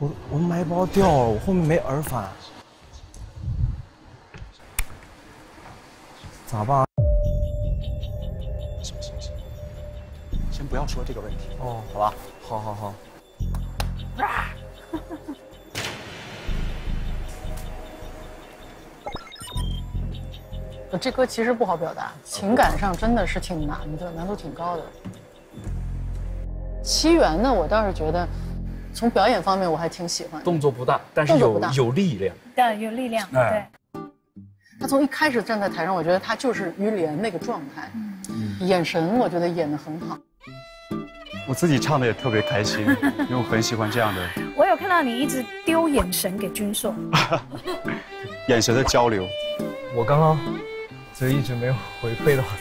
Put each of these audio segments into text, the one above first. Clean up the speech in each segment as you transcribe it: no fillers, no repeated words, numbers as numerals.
我麦包掉了，我后面没耳返，咋办？ 行，先不要说这个问题哦， 好吧？ 好。 这歌其实不好表达，情感上真的是挺难的，难度挺高的。七元呢，我倒是觉得，从表演方面我还挺喜欢的。 动作不大，但是有力量。 对，有力量。对。 他从一开始站在台上，我觉得他就是于连那个状态，眼神我觉得演得很好。 我自己唱的也特别开心，因为我很喜欢这样的。 我有看到你一直丢眼神给君硕， 眼神的交流。 我刚刚就一直没有回馈到他。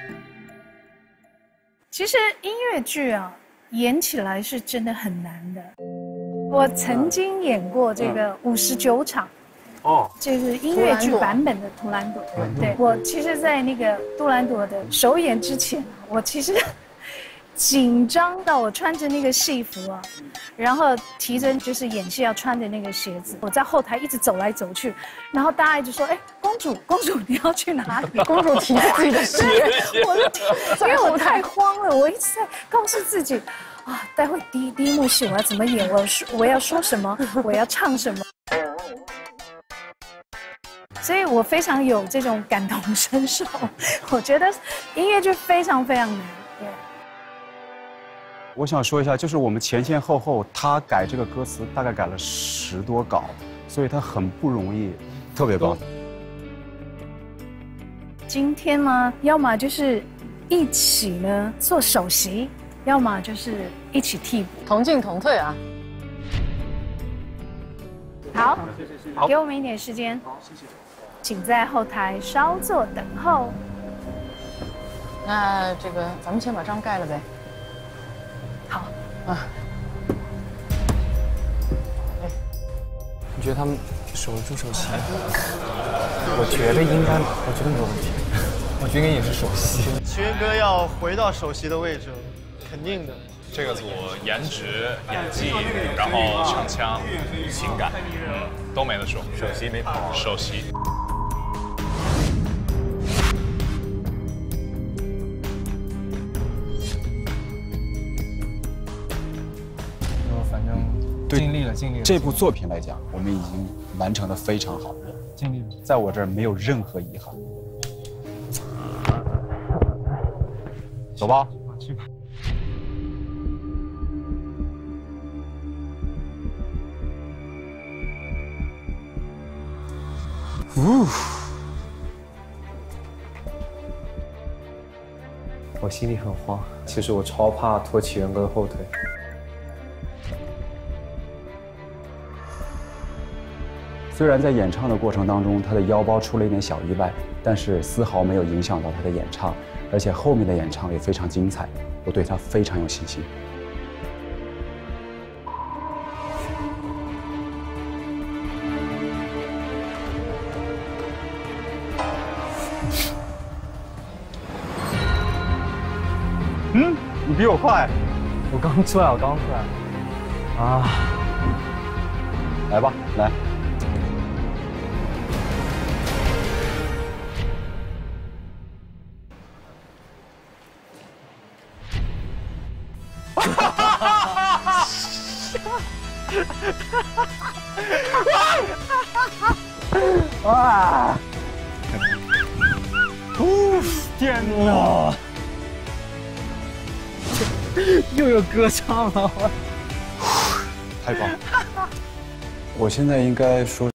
其实音乐剧啊，演起来是真的很难的。我曾经演过这个59场，这是音乐剧版本的《图兰朵》。对，我其实，在那个杜兰朵的首演之前，我其实紧张到我穿着那个戏服啊，然后提着就是演戏要穿的那个鞋子，我在后台一直走来走去，然后大家一直说：“哎，公主，你要去哪里？” 公主提着自己的鞋， 我就因为我太慌了，我一直在告诉自己，啊，待会第一幕戏我要怎么演，我要说什么，我要唱什么。所以我非常有这种感同身受，我觉得音乐剧非常难。对。 我想说一下，就是我们前后，他改这个歌词大概改了10多稿，所以他很不容易，特别棒。 今天呢，要么就是一起呢做首席，要么就是一起替补， 同进同退啊。 好，给我们一点时间。好，谢谢。请在后台稍作等候。 那这个咱们先把章盖了呗。 好啊。 你觉得他们守得住首席？我觉得没有问题。我觉得应该也是首席。 齐云哥要回到首席的位置，肯定的。 这个组颜值、演技，然后唱腔、情感，都没得说。 首席没跑。 首席。 反正尽力了。 这部作品来讲，我们已经完成的非常好， 尽力了。 在我这儿没有任何遗憾。走吧。 去吧。我心里很慌，其实我超怕拖起元哥的后腿。 虽然在演唱的过程当中，他的腰包出了一点小意外，但是丝毫没有影响到他的演唱，而且后面的演唱也非常精彩，我对他非常有信心。你比我快， 我刚出来。啊， 来吧，来。 哇！天哪！又有歌唱了， 太棒了！我现在应该说。